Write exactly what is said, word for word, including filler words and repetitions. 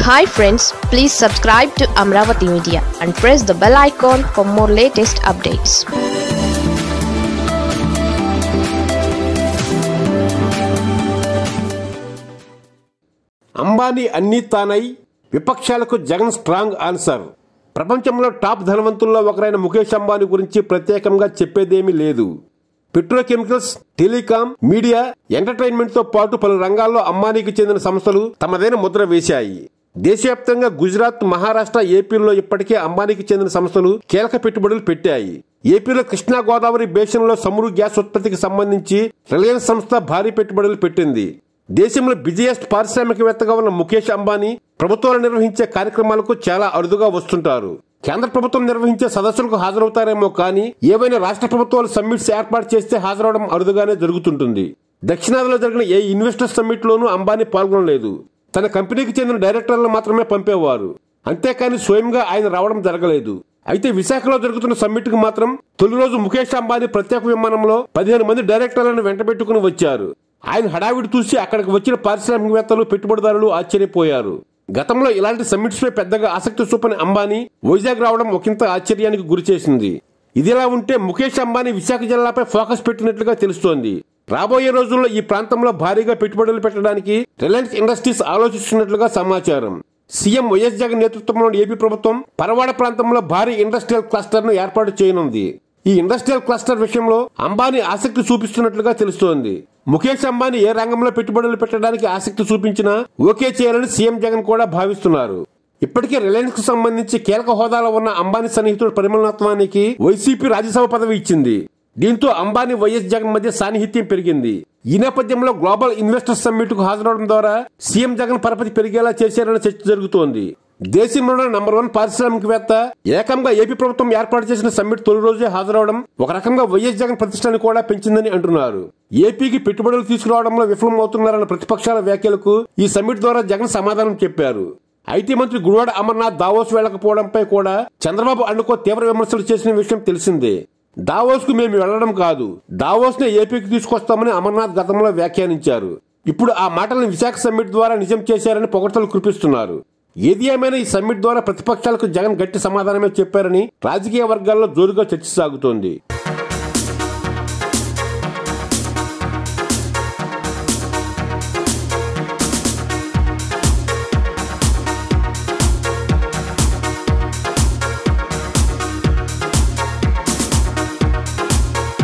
Hi friends, please subscribe to Amravati Media and press the bell icon for more latest updates. Ambani అన్నీ తానై విపక్షాలకు Jagan strong answer. ప్రపంచంలో top ధనవంతుల్లో ఒకరైన ముఖేష్ అంబానీ గురించి ప్రత్యేకంగా చెప్పేదేమీ లేదు. పెట్రోకెమికల్స్, టెలికాం, మీడియా, ఎంటర్టైన్మెంట్ తో పాటు పలు రంగాల్లో అంబానీకి చెందిన సంస్థలు తమదైన ముద్ర వేశాయి. దేశవ్యాప్తంగా గుజరాత్, మహారాష్ట్ర, ఏపీలో ఇప్పటికే అంబానీకి చెందిన సంస్థలు కీలక పెట్టుబడులు పెట్టాయి. ఏపీలో కృష్ణా గోదావరి బేసిన్లో చమురు గ్యాస్ ఉత్పత్తికి సంబంధించి రిలయన్స్ సంస్థ భారీ పెట్టుబడులు పెట్టింది. దేశంలో బిజియెస్ట్ పారిశ్రామికవేత్తగా ఉన్న ముఖేష్ అంబానీ ప్రభుత్వాలు నిర్వహించే కార్యక్రమాలకు చాలా అరుదుగా వస్తుంటారు. కేంద్ర ప్రభుత్వం నిర్వహించే సదస్సులకు హాజరవుతారేమో కానీ ఏవైనా రాష్ట్ర ప్రభుత్వాలు సమ్మిట్స్ ఏర్పాటు చేస్తే హాజరవడం అరుదుగానే జరుగుతుంటుంది. దక్షిణాదిలో జరిగిన ఏ ఇన్వెస్టర్స్ సమ్మిట్ లోనూ అంబానీ పాల్గొనలేదు. తన కంపెనీకి చెందిన డైరెక్టర్లను మాత్రమే పంపేవారు. అంతేకాని స్వయంగా ఆయన రావడం జరగలేదు. అయితే విశాఖలో జరుగుతున్న సమ్మిట్ కు మాత్రం తొలి రోజు ముఖేష్ అంబానీ ప్రత్యేక విమానంలో పదిహేను మంది డైరెక్టర్లను వెంటబెట్టుకుని వచ్చారు. ఆయన హడావిడి చూసి అక్కడికి వచ్చిన పారిశ్రామికవేత్తలు, పెట్టుబడిదారులు ఆశ్చర్యపోయారు. గతంలో ఇలాంటి సమ్మిట్స్ పై పెద్దగా ఆసక్తి చూపని అంబానీ వైజాగ్ రావడం ఒకంత ఆశ్చర్యానికి గురిచేసింది. ఇదిలా ఉంటే ముఖేష్ అంబానీ విశాఖ జిల్లాపై ఫోకస్ పెట్టినట్లుగా తెలుస్తోంది. రాబోయే రోజుల్లో ఈ ప్రాంతంలో భారీగా పెట్టుబడులు పెట్టడానికి రిలయన్స్ ఇండస్ట్రీస్ ఆలోచిస్తున్నట్లుగా సమాచారం. సీఎం వైఎస్ జగన్ నేతృత్వంలోని ఏపీ ప్రభుత్వం పరవాడ ప్రాంతంలో భారీ ఇండస్ట్రియల్ క్లస్టర్ ను ఏర్పాటు చేయనుంది. ఈ ఇండస్ట్రియల్ క్లస్టర్ విషయంలో అంబానీ ఆసక్తి చూపిస్తున్నట్లుగా తెలుస్తోంది. ముఖేష్ అంబానీ ఏ రంగంలో పెట్టుబడులు పెట్టడానికి ఆసక్తి చూపించినా ఓకే చేయాలని సీఎం జగన్ కూడా భావిస్తున్నారు. ఇప్పటికే రిలయన్స్ కు సంబంధించి కీలక హోదాలో ఉన్న అంబానీ సన్నిహితుడు పరిమళనాథ్వానికి వైసీపీ రాజ్యసభ పదవి ఇచ్చింది. దీంతో అంబానీ, వైఎస్ జగన్ మధ్య సాన్నిహిత్యం పెరిగింది. ఈ నేపథ్యంలో గ్లోబల్ ఇన్వెస్టర్స్ సమ్మిట్ కు హాజరవడం ద్వారా సీఎం జగన్ పరపతి పెరిగేలా చేశారన్న చర్చ జరుగుతోంది. దేశంలోనే నంబర్ వన్ పారిశ్రామికవేత్త ఏకంగా ఏపీ ప్రభుత్వం ఏర్పాటు చేసిన సమ్మిట్ తొలి రోజే హాజరవడం ఒక రకంగా వైఎస్ జగన్ ప్రతిష్టని కూడా పెంచిందని అంటున్నారు. ఏపీకి పెట్టుబడులు తీసుకురావడంలో విఫలం అవుతున్నారన్న ప్రతిపక్షాల వ్యాఖ్యలకు ఈ సమ్మిట్ ద్వారా జగన్ సమాధానం చెప్పారు. ఐటీ మంత్రి గుడివాడ అమర్నాథ్ దావోస్ వెళ్లకపోవడంపై కూడా చంద్రబాబు అండుకో తీవ్ర విమర్శలు చేసిన విషయం తెలిసిందే. దావోస్ కు మేము వెళ్లడం కాదు, దావోస్ నే ఏపీకి తీసుకొస్తామని అమర్నాథ్ గతంలో వ్యాఖ్యానించారు. ఇప్పుడు ఆ మాటలను విశాఖ సమ్మిట్ ద్వారా నిజం చేశారని పొగడ్తలు కురిపిస్తున్నారు. ఏది ఏమైనా ఈ సమ్మిట్ ద్వారా ప్రతిపక్షాలకు జగన్ గట్టి సమాధానమే చెప్పారని రాజకీయ వర్గాల్లో జోరుగా చర్చ సాగుతోంది.